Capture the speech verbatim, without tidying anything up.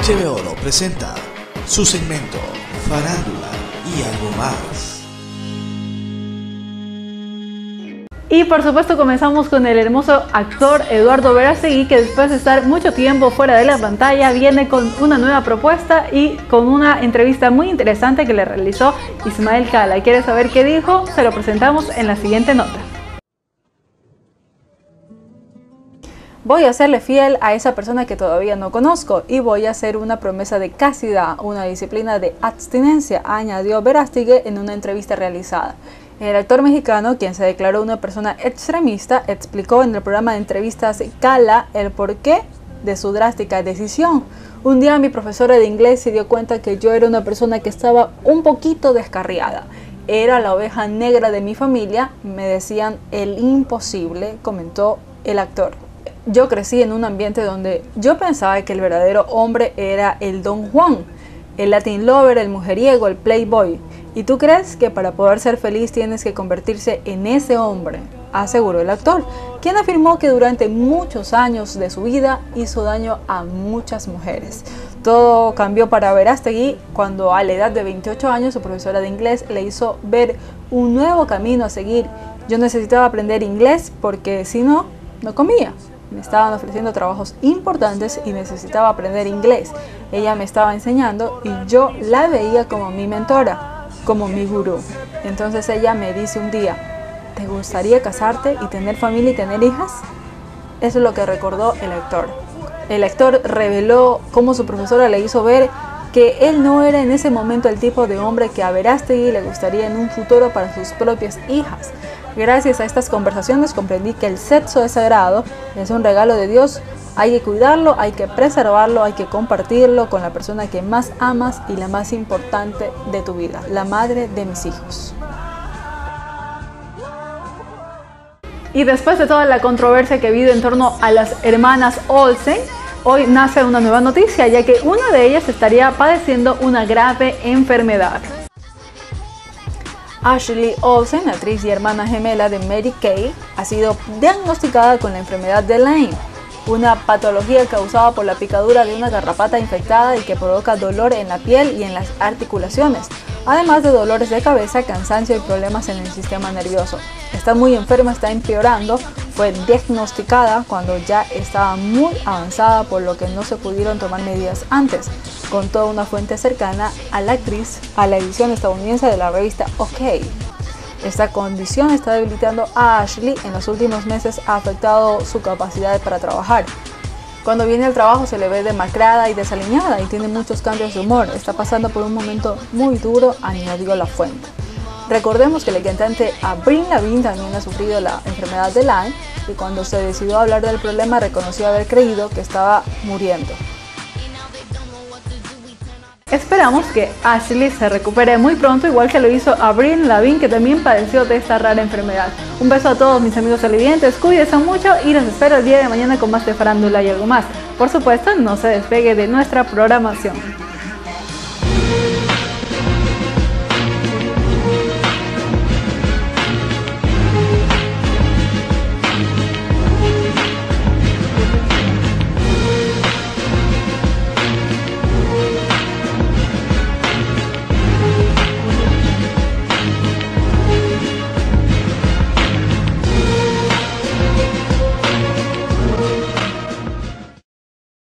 H B O Oro presenta su segmento Farándula y algo más. Y por supuesto comenzamos con el hermoso actor Eduardo Verástegui, que después de estar mucho tiempo fuera de la pantalla viene con una nueva propuesta y con una entrevista muy interesante que le realizó Ismael Cala. ¿Quieres saber qué dijo? Se lo presentamos en la siguiente nota. Voy a serle fiel a esa persona que todavía no conozco y voy a hacer una promesa de castidad, una disciplina de abstinencia, añadió Verástegui en una entrevista realizada. El actor mexicano, quien se declaró una persona extremista, explicó en el programa de entrevistas Cala el porqué de su drástica decisión. Un día mi profesora de inglés se dio cuenta que yo era una persona que estaba un poquito descarriada. Era la oveja negra de mi familia, me decían el imposible, comentó el actor. Yo crecí en un ambiente donde yo pensaba que el verdadero hombre era el Don Juan, el Latin lover, el mujeriego, el playboy. ¿Y tú crees que para poder ser feliz tienes que convertirse en ese hombre?, aseguró el actor, quien afirmó que durante muchos años de su vida hizo daño a muchas mujeres. Todo cambió para Verástegui cuando a la edad de veintiocho años su profesora de inglés le hizo ver un nuevo camino a seguir. Yo necesitaba aprender inglés porque si no, no comía. Me estaban ofreciendo trabajos importantes y necesitaba aprender inglés. Ella me estaba enseñando y yo la veía como mi mentora, como mi gurú. Entonces ella me dice un día, ¿te gustaría casarte y tener familia y tener hijas? Eso es lo que recordó el actor. El actor reveló cómo su profesora le hizo ver que él no era en ese momento el tipo de hombre que a Verástegui le gustaría en un futuro para sus propias hijas. Gracias a estas conversaciones comprendí que el sexo es sagrado, es un regalo de Dios, hay que cuidarlo, hay que preservarlo, hay que compartirlo con la persona que más amas y la más importante de tu vida, la madre de mis hijos. Y después de toda la controversia que ha habido en torno a las hermanas Olsen, hoy nace una nueva noticia, ya que una de ellas estaría padeciendo una grave enfermedad. Ashley Olsen, actriz y hermana gemela de Mary Kay, ha sido diagnosticada con la enfermedad de Lyme, una patología causada por la picadura de una garrapata infectada y que provoca dolor en la piel y en las articulaciones, además de dolores de cabeza, cansancio y problemas en el sistema nervioso. Está muy enferma, está empeorando, fue diagnosticada cuando ya estaba muy avanzada, por lo que no se pudieron tomar medidas antes, contó una fuente cercana a la actriz a la edición estadounidense de la revista OK. Esta condición está debilitando a Ashley. En los últimos meses ha afectado su capacidad para trabajar. Cuando viene al trabajo se le ve demacrada y desaliñada y tiene muchos cambios de humor. Está pasando por un momento muy duro, añadió la fuente. Recordemos que la cantante Avril Lavigne también ha sufrido la enfermedad de Lyme y cuando se decidió hablar del problema reconoció haber creído que estaba muriendo. Esperamos que Ashley se recupere muy pronto, igual que lo hizo Avril Lavigne, que también padeció de esta rara enfermedad. Un beso a todos mis amigos televidentes, cuídense mucho y los espero el día de mañana con más de Farándula y algo más. Por supuesto, no se despegue de nuestra programación.